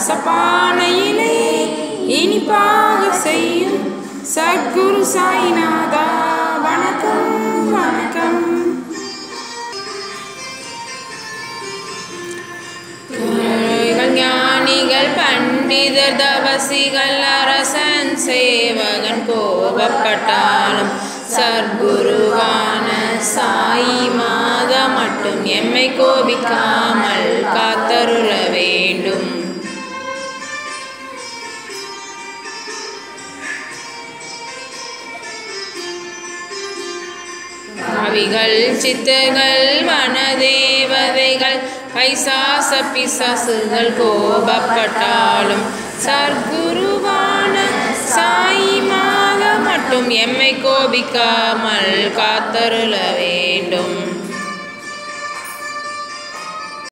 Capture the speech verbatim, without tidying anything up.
கசப்பான இலை இனிப்பாக செய்யும் சத்குரு சாய்நாதா வணக்கம் வணக்கம். ஞானிகள் பண்டிதர் தவசிகள் அரசன் சேவகன் கோபப்பட்டாலும் சத்குருவான சாயி மாதா மட்டும் எம்மை கோபிக்காமல் காத்தருள வேண்டும். கவிகள் சித்தர்கள் வனதேவதைகள் பைசாச பிசாசுகள் கோபப்பட்டாலும் சத்குருவான சாயி மாதா மட்டும் எம்மை கோபிக்காமல் காத்தருள வேண்டும்.